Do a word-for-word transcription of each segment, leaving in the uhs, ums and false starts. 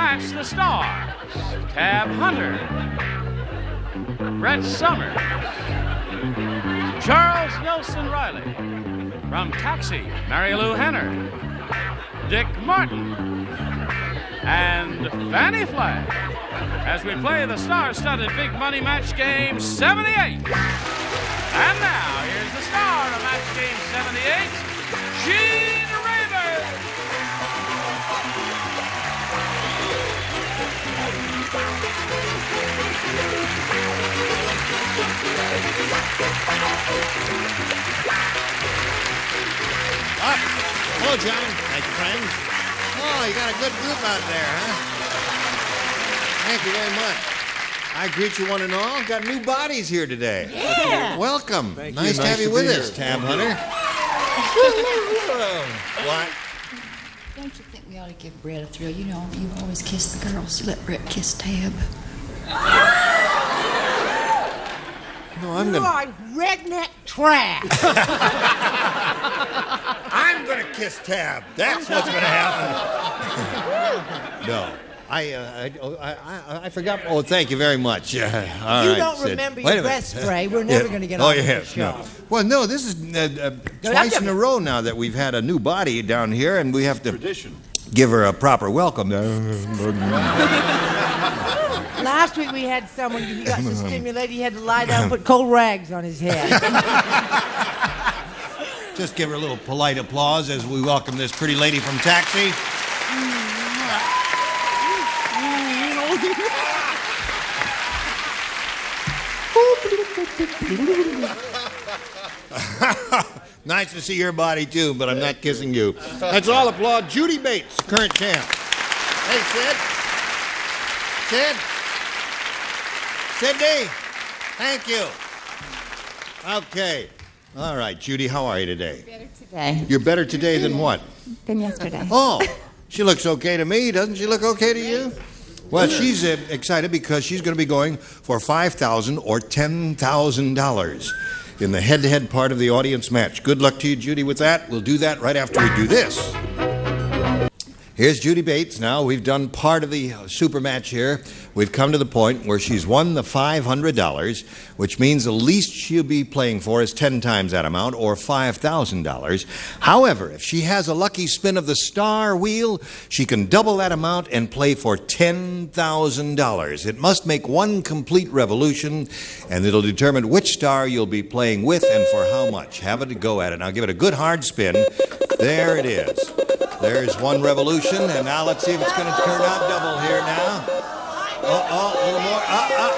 match the stars, Tab Hunter, Brett Summers, Charles Nelson Riley, from Taxi, Mary Lou Henner, Dick Martin, and Fannie Flagg, as we play the star-studded big money match game seventy-eight. And now, here's the star of match game seventy-eight, Gene Rayburn. Up. Hello, John. Thank you, friends. Oh, you got a good group out there, huh? Thank you very much. I greet you one and all. Got new bodies here today. Yeah. Welcome. Thank nice you. to have Nice you to with be us, here. Tab Hunter. What? Don't you think we ought to give Brett a thrill? You know, you always kiss the girls. Let Brett kiss Tab. No, I'm You gonna. are redneck trash. I'm gonna kiss Tab. That's what's gonna happen. No. I, uh, I, oh, I, I, I forgot. Oh, thank you very much. Uh, all You right, don't Sid. remember Wait your a minute. breast spray. We're never Yeah. going to get oh, on with yeah, the show. no. Well, no, this is uh, uh, twice in a row now that we've had a new body down here, and we have to Tradition. give her a proper welcome. Last week we had someone who got so stimulated he had to lie down and put cold rags on his head. Just give her a little polite applause as we welcome this pretty lady from Taxi. Nice to see your body, too, but I'm not kissing you. Let's all applaud Judy Bates, current champ. Hey, Sid. Sid. Sydney. Thank you. Okay. All right, Judy, how are you today? Better today You're better today than what? than yesterday. Oh, she looks okay to me. Doesn't she look okay to you? Well, she's uh, excited because she's going to be going for five thousand dollars or ten thousand dollars in the head-to-head part of the audience match. Good luck to you, Judy, with that. We'll do that right after we do this. Here's Judy Bates now. We've done part of the super match here. We've come to the point where she's won the five hundred dollars, which means the least she'll be playing for is ten times that amount, or five thousand dollars. However, if she has a lucky spin of the star wheel, she can double that amount and play for ten thousand dollars. It must make one complete revolution, and it'll determine which star you'll be playing with and for how much. Have it a go at it. Now give it a good hard spin. There it is. There's one revolution, and now let's see if it's going to turn out double here now. Oh, oh, a little more. Ah, ah,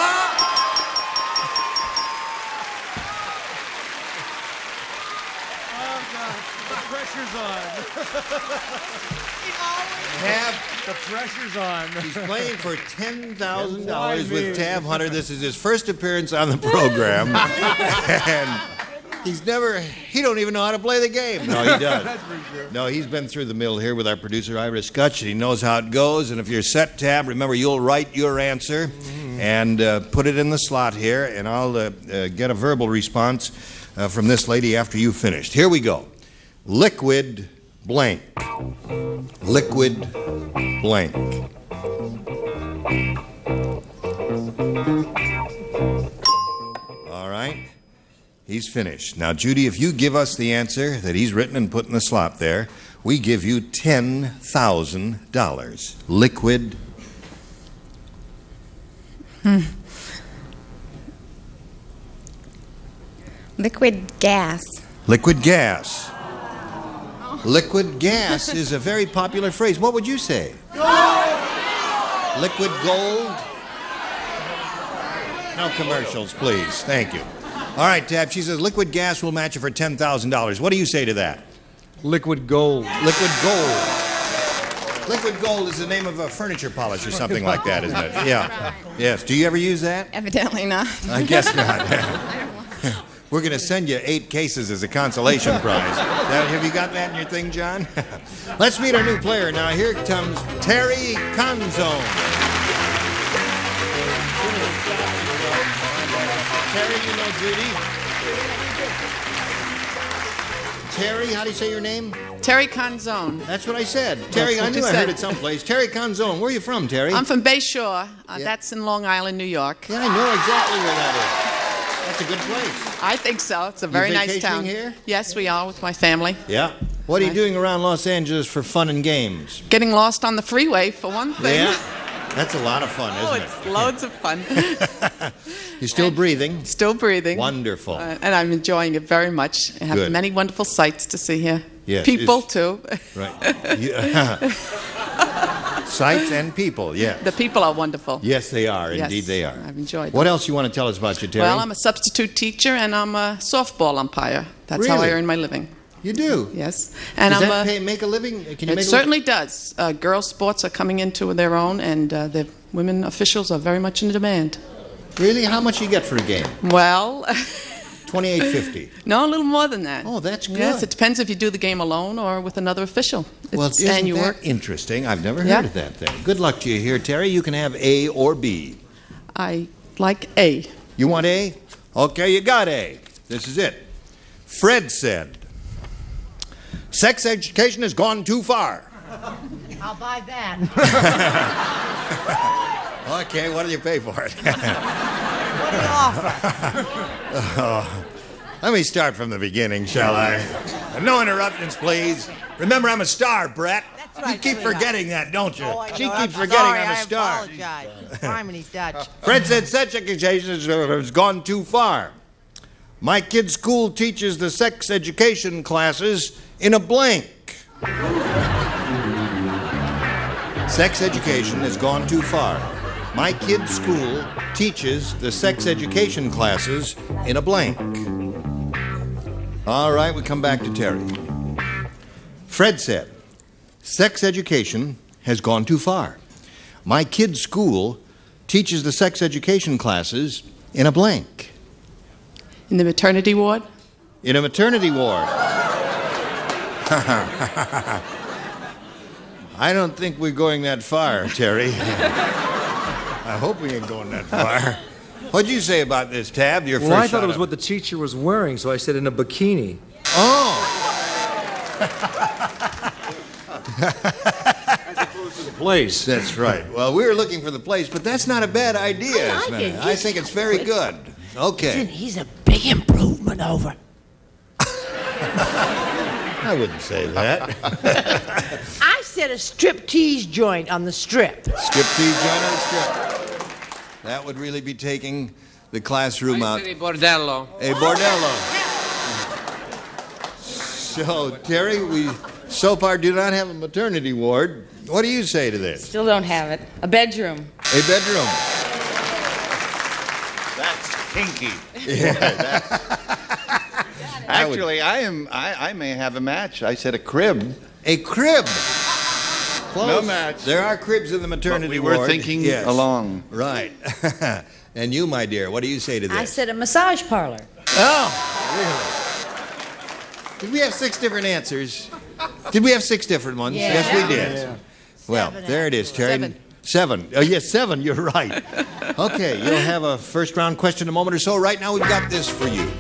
Oh, God. The pressure's on. Tab, he's playing for ten thousand dollars with Tab Hunter. This is his first appearance on the program. And he's never, he don't even know how to play the game. No, he does. That's for sure. No, he's been through the mill here with our producer, Ira Scutch, and he knows how it goes. And if you're set, Tab, remember, you'll write your answer mm-hmm. and uh, put it in the slot here, and I'll uh, uh, get a verbal response uh, from this lady after you've finished. Here we go. Liquid blank. Liquid blank. All right. He's finished. Now, Judy, if you give us the answer that he's written and put in the slot there, we give you ten thousand dollars. Liquid. Hmm. Liquid gas. Liquid gas. Liquid gas is a very popular phrase. What would you say? Gold! Liquid gold? No commercials, please. Thank you. All right, Tab, she says liquid gas will match you for ten thousand dollars. What do you say to that? Liquid gold. Liquid gold. Liquid gold is the name of a furniture polish or something like that, isn't it? Yeah. Yes. Do you ever use that? Evidently not. I guess not. We're going to send you eight cases as a consolation prize. Now, have you got that in your thing, John? Let's meet our new player. Now, here comes Terry Conzone. Terry, you know Judy. Terry, how do you say your name? Terry Canzone. That's what I said. Terry, That's what I knew you I said. heard it someplace. Terry Canzone. Where are you from, Terry? I'm from Bay Shore. Uh, Yeah. That's in Long Island, New York. Yeah, I know exactly where that is. That's a good place. I think so. It's a very nice town. vacationing here? Yes, we are with my family. Yeah. What are you Right. doing around Los Angeles for fun and games? Getting lost on the freeway, for one thing. Yeah. That's a lot of fun, Oh, isn't it's loads of fun. it? You're still breathing? Still breathing. Wonderful. Uh, and I'm enjoying it very much. I have Good. many wonderful sights to see here. Yes, People, it's- too. Right. You- Sights and people, yeah. The people are wonderful. Yes, they are. Yes, Indeed, they are. I've enjoyed What them. else you want to tell us about you, Terry? Well, I'm a substitute teacher, and I'm a softball umpire. That's how I Really? earn my living. You do? Yes. And Does I'm that a, pay, make a living? Can you It make certainly does. Uh, girls' sports are coming into their own, and uh, the women officials are very much in demand. a living? Really? How much you get for a game? Well, Twenty-eight fifty. no, a little more than that. Oh, that's good. Yes, it depends if you do the game alone or with another official. It's, Well, isn't and you that work. interesting? I've never Yeah. heard of that thing. Good luck to you here, Terry. You can have A or B. I like A. You want A? Okay, you got A. This is it. Fred said, sex education has gone too far. I'll buy that. Okay, what do you pay for it? What do you offer? Oh, let me start from the beginning, shall I? No interruptions, please. Remember, I'm a star, Brett. That's right, You keep sweetheart. forgetting that, don't you? Oh, I she know. keeps I'm forgetting sorry. I'm a I star. apologize. Harmony's Dutch. Fred said sex education has gone too far. My kid's school teaches the sex education classes in a blank. Sex education has gone too far. My kid's school teaches the sex education classes in a blank. All right, we come back to Terry. Fred said, sex education has gone too far. My kid's school teaches the sex education classes in a blank. In the maternity ward? In a maternity ward. I don't think we're going that far, Terry. I hope we ain't going that far. What'd you say about this, Tab? Your Well, first I thought shot it was of- what the teacher was wearing, so I said in a bikini. Oh! Place. That's right. Well, we were looking for the place, but that's not a bad idea. I like Isn't it. it? I think it's very good. Okay. He's a big improvement over. I wouldn't say that. I said a striptease joint on the strip. Striptease joint on the strip. That would really be taking the classroom out. A bordello. A bordello. So, Terry, we so far do not have a maternity ward. What do you say to this? Still don't have it. A bedroom. A bedroom. That's kinky. Yeah, that's, Actually, I am. I, I may have a match. I said a crib. a crib. Close. No match. There are cribs in the maternity But we were ward. thinking Yes. along. Right. And you, my dear, what do you say to this? I said a massage parlor. Oh, really? Did we have six different answers? Did we have six different ones? Yeah. Yes, we did. Yeah. Well, Seven, there it is, Terry. Seven. Seven. Oh, yes, seven. You're right. Okay, you'll have a first round question in a moment or so. Right now, we've got this for you.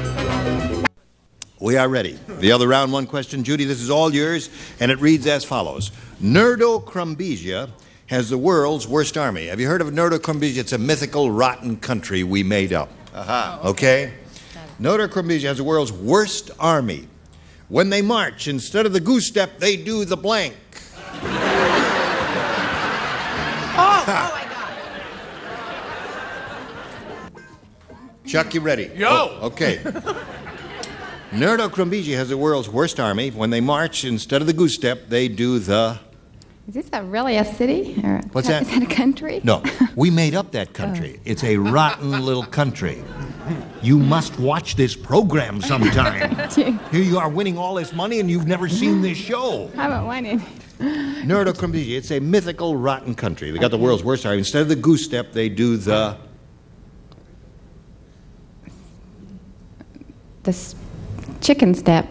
We are ready. The other round one question, Judy, this is all yours, and it reads as follows. Nerdocrumbesia has the world's worst army. Have you heard of Nerdocrumbesia? It's a mythical, rotten country we made up. Aha. Okay? Nerdocrumbesia has the world's worst army. When they march, instead of the goose step, they do the blank. Oh, oh, I got it. Chuck, you ready? Yo! Oh, okay. Nerdocrumbesia has the world's worst army. When they march, instead of the goose step, they do the... Is this a, really a city? Or a What's co- that? Is that a country? No, we made up that country. It's a rotten little country. You must watch this program sometime. Here you are winning all this money and you've never seen this show. I haven't won it. Nerdocrumbesia, it's a mythical, rotten country. They got the world's worst army. Instead of the goose step, they do the... The s- chicken step.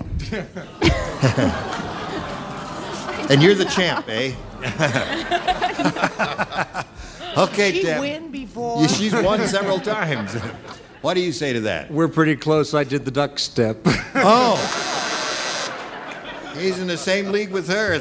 And you're the champ, eh? Okay, Did she Deb. win before? Yeah, she's won several times. What do you say to that? We're pretty close. I did the duck step. Oh. He's in the same league with her.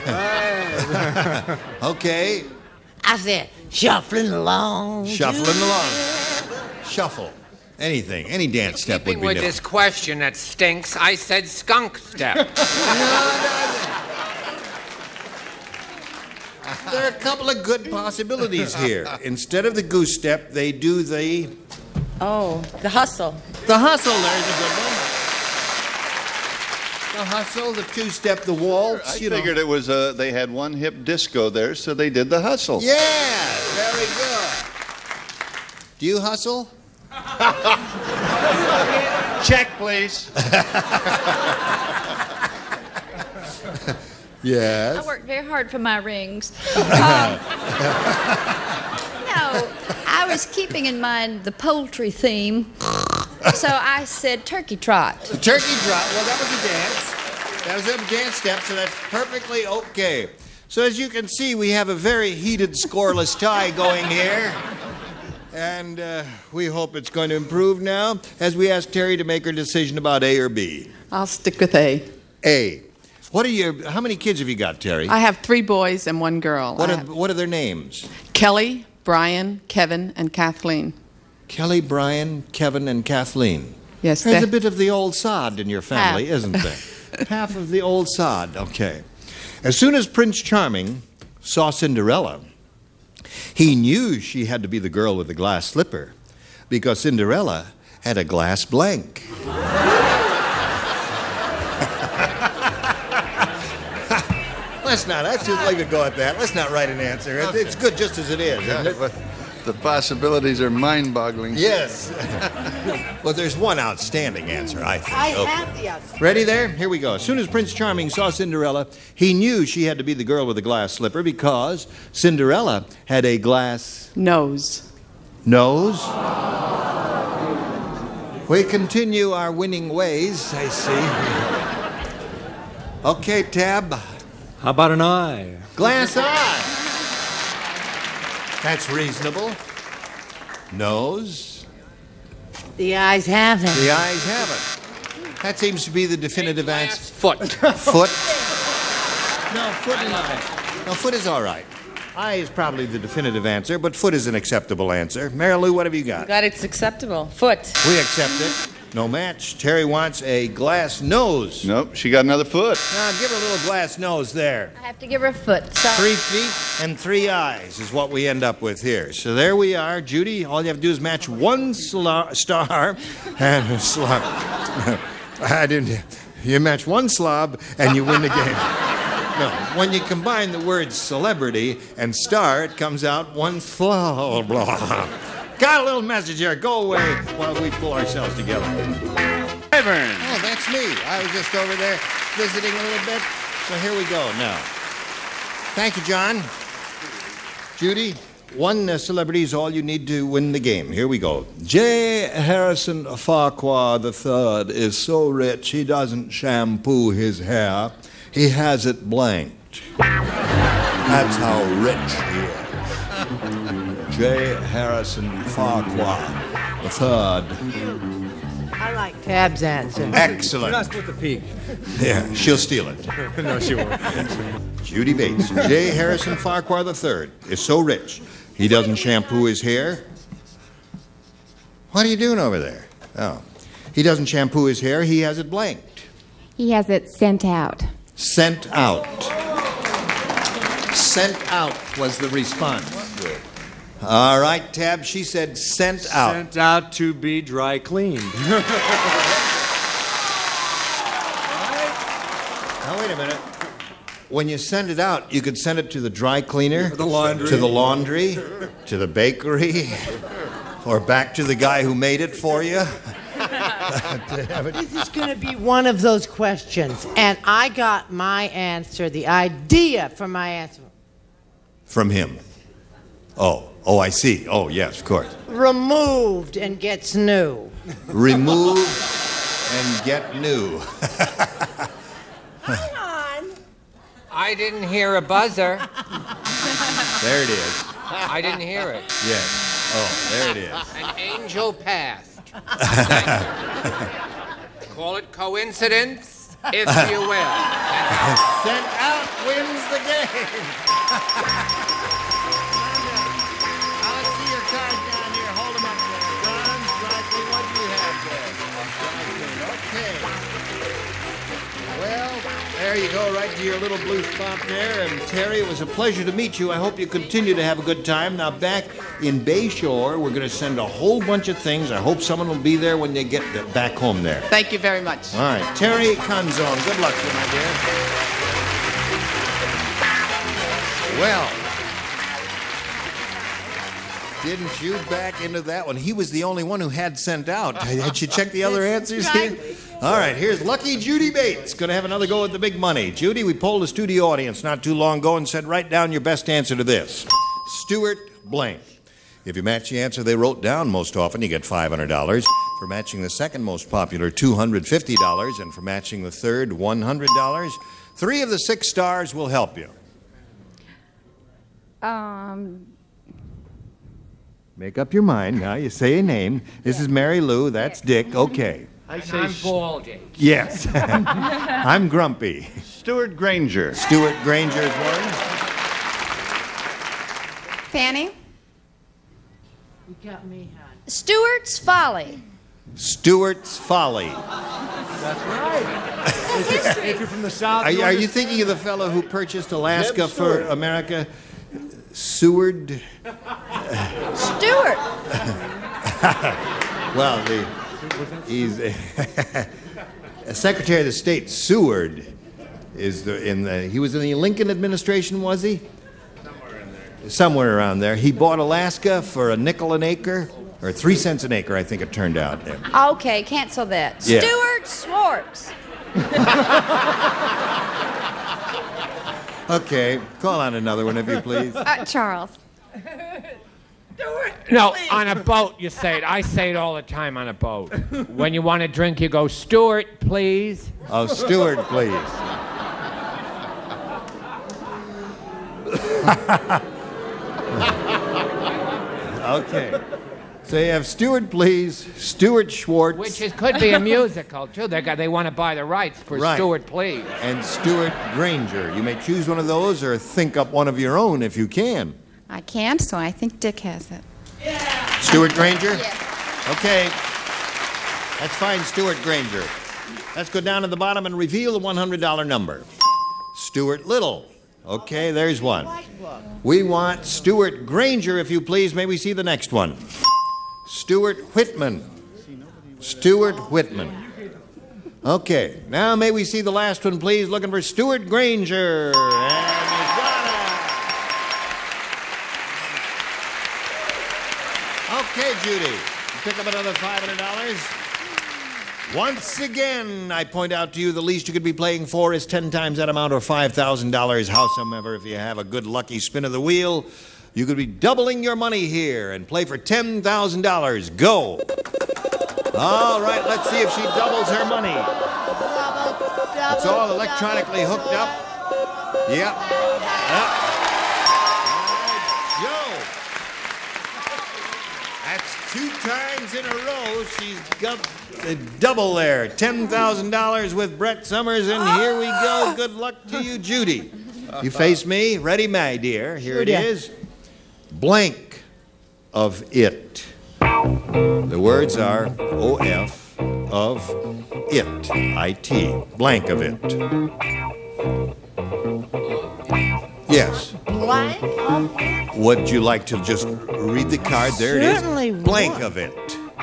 Okay. I said, shuffling along. Shuffling along. Shuffle. Anything. Any dance step would Keeping be with different. this question that stinks, I said skunk step. There are a couple of good possibilities here. Instead of the goose step, they do the... Oh, the hustle. The hustle, there's a good one. The hustle, the two-step, the waltz, I you know. figured it was, uh, they had one hip disco there, so they did the hustle. Yeah, very good. Do you hustle? Check, please. Yes. I worked very hard for my rings. Um, no, I was keeping in mind the poultry theme, so I said turkey trot. The turkey trot, well, that was a dance. That was a dance step, so that's perfectly okay. So as you can see, we have a very heated, scoreless tie going here. And uh, we hope it's going to improve now as we ask Terry to make her decision about A or B. I'll stick with A. A. What are your, how many kids have you got, Terry? I have three boys and one girl. What I are, have what are their names? Kelly, Brian, Kevin, and Kathleen. Kelly, Brian, Kevin, and Kathleen. Yes, There's they- a bit of the old sod in your family, Half. isn't there? Half of the old sod, okay. As soon as Prince Charming saw Cinderella, he knew she had to be the girl with the glass slipper because Cinderella had a glass blank. Let's not, let's just leave it go at that. Let's not write an answer. It's, it's good just as it is, isn't it? But the possibilities are mind-boggling. Yes. Well, there's one outstanding answer, I think. I Okay. have the other. Ready there? Here we go. As soon as Prince Charming saw Cinderella, he knew she had to be the girl with the glass slipper because Cinderella had a glass Nose. nose. We continue our winning ways, I see. Okay, Tab. How about an eye? Glass eye. That's reasonable. Nose. The eyes have it. The eyes have it. That seems to be the definitive answer. Foot. Foot? No, foot and eye. No, foot is all right. Eye is probably the definitive answer, but foot is an acceptable answer. Mary Lou, what have you got? Glad it's acceptable. Foot. We accept it. No match. Terry wants a glass nose. Nope, she got another foot. Now, give her a little glass nose there. I have to give her a foot. Sorry. Three feet and three eyes is what we end up with here. So there we are. Judy, all you have to do is match one sla- star and a slob. I didn't. You match one slob and you win the game. No, when you combine the words celebrity and star, it comes out one slob. Got a little message here. Go away while we pull ourselves together. Ivern. Oh, that's me. I was just over there visiting a little bit. So here we go now. Thank you, John. Judy, one uh, celebrity is all you need to win the game. Here we go. J. Harrison Farquhar the third is so rich he doesn't shampoo his hair. He has it blanked. That's how rich he is. J. Harrison Farquhar the third. I like Tab's answer. Excellent. You're not supposed to peek. Yeah, she'll steal it. No, she won't. Judy Bates. J. Harrison Farquhar the third is so rich he doesn't shampoo his hair. What are you doing over there? Oh. He doesn't shampoo his hair, he has it blanked. He has it sent out. Sent out. Sent out was the response. All right, Tab, she said sent out. Sent out to be dry cleaned. Now, wait a minute. When you send it out, you could send it to the dry cleaner, The laundry. to the laundry, to the bakery, or back to the guy who made it for you. To have it- This is going to be one of those questions, and I got my answer, the idea for my answer. From him. Oh, oh, I see. Oh, yes, of course. Removed and gets new. Remove and get new. Hang on. I didn't hear a buzzer. There it is. I didn't hear it. Yes. Oh, there it is. An angel passed. Call it coincidence? if you will. Sent out wins the game. I'll see your card down here. Hold them up there. John, Strikely, what do you have there? Okay. Well, there you go, right to your little blue spot there. And Terry, it was a pleasure to meet you. I hope you continue to have a good time. Now, back in Bayshore, we're going to send a whole bunch of things. I hope someone will be there when they get back home there. Thank you very much. All right. Terry Conzone, good luck to you, my dear. Well, didn't you back into that one? He was the only one who had sent out. Had you checked the other answers here? All right, here's Lucky Judy Bates. Going to have another go at the big money. Judy, we polled a studio audience not too long ago and said, write down your best answer to this. Stuart blank. If you match the answer they wrote down most often, you get five hundred dollars. For matching the second most popular, two hundred fifty dollars. And for matching the third, one hundred dollars. Three of the six stars will help you. Um, Make up your mind. Now you say a name. This is Mary Lou. That's Dick. Okay. I say I'm Baldy. Yes. I'm Grumpy. Stuart Granger. Stuart Granger is one. Fanny? You got me, hon. Stuart's Folly. Stuart's Folly. That's right. If you're from the South... Are you, are you thinking of the fellow who purchased Alaska for America? Seward? Stuart. Well, the, he's a Secretary of the State. Seward is the in the. He was in the Lincoln administration, was he? Somewhere in there. Somewhere around there. He bought Alaska for a nickel an acre, or three cents an acre, I think it turned out. Okay, cancel that. Yeah. Stuart Swartz. Okay, call on another one if you please. Uh, Charles. No, on a boat you say it. I say it all the time on a boat. When you want a drink, you go, Stuart, please. Oh, Stuart, please. Okay. So you have Stuart, please, Stuart Schwartz. Which is, could be a musical, too. They got, they want to buy the rights for Right. Stuart, please. And Stuart Granger. You may choose one of those or think up one of your own if you can. I can't, so I think Dick has it. Stuart Granger? Yes. Okay. Let's find Stuart Granger. Let's go down to the bottom and reveal the one hundred dollar number. Stuart Little. Okay, there's one. We want Stuart Granger, if you please. May we see the next one? Stuart Whitman. Stuart Whitman. Okay, now may we see the last one, please? Looking for Stuart Granger. And he's got it. Okay, Judy. You pick up another five hundred dollars. Once again, I point out to you the least you could be playing for is ten times that amount or five thousand dollars. Howsoever, if you have a good lucky spin of the wheel, you could be doubling your money here and play for ten thousand dollars. Go. All right, let's see if she doubles her money. It's all electronically hooked up. Yep. Up. Joe. That's two times in a row she's got the double there. ten thousand dollars with Brett Summers, and here we go. Good luck to you, Judy. You face me. Ready, my dear. Here it is. Blank of it. The words are O F of it. I T. Blank of it. Yes. Blank of it? Would you like to just read the card? There it is. Certainly Blank would. of it.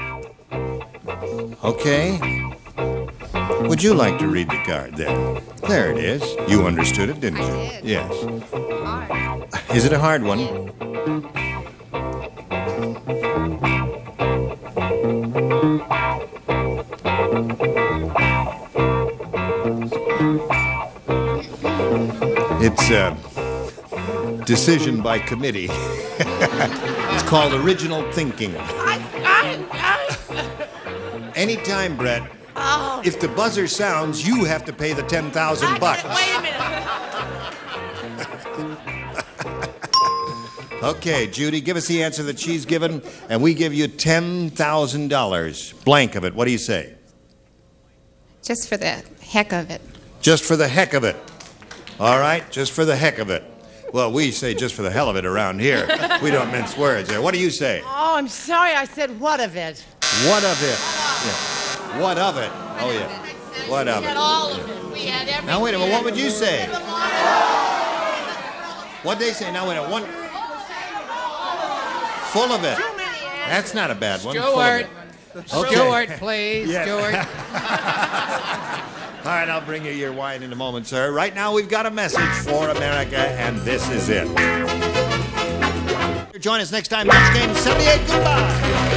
Okay. Would you like to read the card there? There it is. You understood it, didn't you? I did. Yes. Hard. Is it a hard one? It's a decision by committee. It's called original thinking. Anytime, Brett, Oh. if the buzzer sounds, you have to pay the ten thousand bucks. Wait a minute. Okay, Judy, give us the answer that she's given, and we give you ten thousand dollars. Blank of it. What do you say? Just for the heck of it. Just for the heck of it. All right, just for the heck of it. Well, we say just for the hell of it around here. We don't mince words there. What do you say? Oh, I'm sorry. I said what of it. What of it? Yeah. What of it? Oh, yeah. What of We it? had all of it. We had everything. Now, wait a minute. What would you say? What'd they say? Now, wait a minute. One... Full of it. That's not a bad one. Full of Stuart. it. Okay. Stuart, please. Yeah. Stuart. All right, I'll bring you your wine in a moment, sir. Right now, we've got a message for America, and this is it. Join us next time, Match Game seventy-eight. Goodbye.